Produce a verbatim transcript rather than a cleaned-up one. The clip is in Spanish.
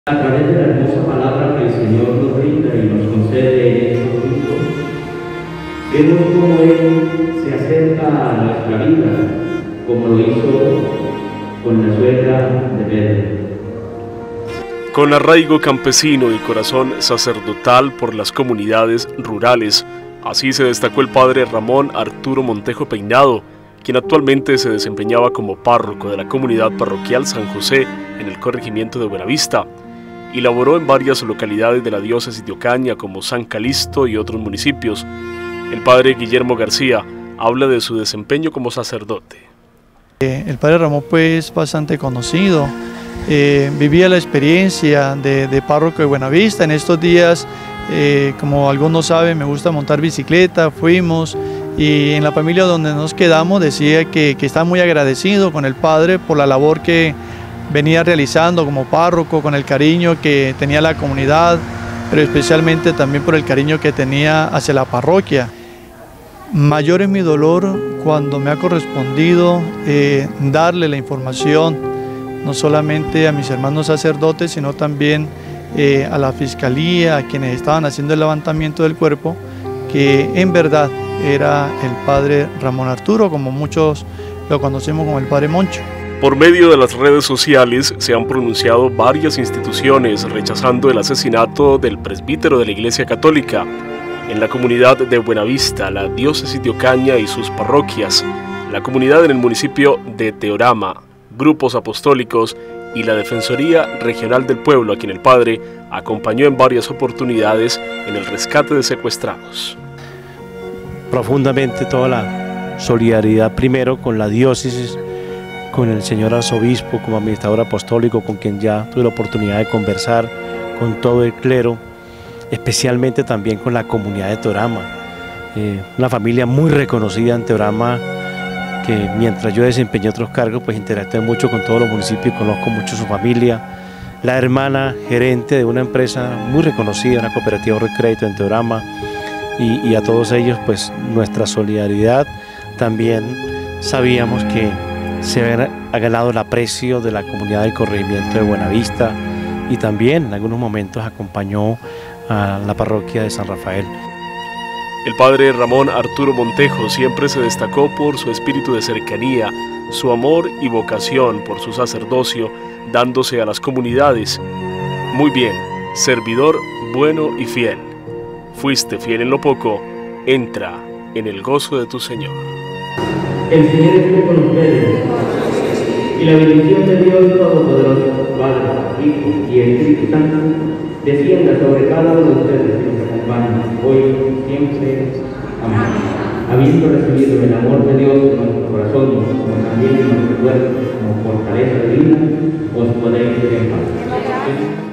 A través de la hermosa palabra que el Señor nos brinda y nos concede en estos minutos, vemos cómo Él se acerca a nuestra vida, como lo hizo con la suegra de Pedro. Con arraigo campesino y corazón sacerdotal por las comunidades rurales, así se destacó el padre Ramón Arturo Montejo Peinado, quien actualmente se desempeñaba como párroco de la comunidad parroquial San José en el corregimiento de Buenavista, y laboró en varias localidades de la diócesis de Ocaña como San Calixto y otros municipios. El padre Guillermo García habla de su desempeño como sacerdote. El padre Ramón pues es bastante conocido, eh, vivía la experiencia de, de párroco de Buenavista. En estos días, eh, como algunos saben, me gusta montar bicicleta, fuimos y en la familia donde nos quedamos decía que, que está muy agradecido con el padre por la labor que venía realizando como párroco, con el cariño que tenía la comunidad, pero especialmente también por el cariño que tenía hacia la parroquia. Mayor es mi dolor cuando me ha correspondido eh, darle la información, no solamente a mis hermanos sacerdotes, sino también eh, a la fiscalía, a quienes estaban haciendo el levantamiento del cuerpo, que en verdad era el padre Ramón Arturo, como muchos lo conocemos como el padre Moncho. Por medio de las redes sociales se han pronunciado varias instituciones rechazando el asesinato del presbítero de la Iglesia Católica en la comunidad de Buenavista, la diócesis de Ocaña y sus parroquias, la comunidad en el municipio de Teorama, grupos apostólicos y la Defensoría Regional del Pueblo, a quien el padre acompañó en varias oportunidades en el rescate de secuestrados. Profundamente toda la solidaridad primero con la diócesis, con el señor arzobispo como administrador apostólico, con quien ya tuve la oportunidad de conversar, con todo el clero, especialmente también con la comunidad de Teorama, eh, una familia muy reconocida en Teorama, que mientras yo desempeñé otros cargos, pues interactué mucho con todos los municipios, conozco mucho su familia, la hermana gerente de una empresa muy reconocida, una cooperativa de crédito en Teorama, y, y a todos ellos pues nuestra solidaridad. También sabíamos que se ha ganado el aprecio de la comunidad del corregimiento de Buenavista y también en algunos momentos acompañó a la parroquia de San Rafael. El padre Ramón Arturo Montejo siempre se destacó por su espíritu de cercanía, su amor y vocación por su sacerdocio, dándose a las comunidades. Muy bien, servidor bueno y fiel. Fuiste fiel en lo poco, entra en el gozo de tu Señor. El Señor esté con ustedes, y la bendición de Dios Todopoderoso, Padre, Hijo y Espíritu Santo, descienda sobre cada uno de ustedes que nos acompañan hoy, siempre. Amén. Habiendo recibido el amor de Dios en nuestro corazón, como también en nuestro cuerpo, como fortaleza divina, os podéis ir en paz.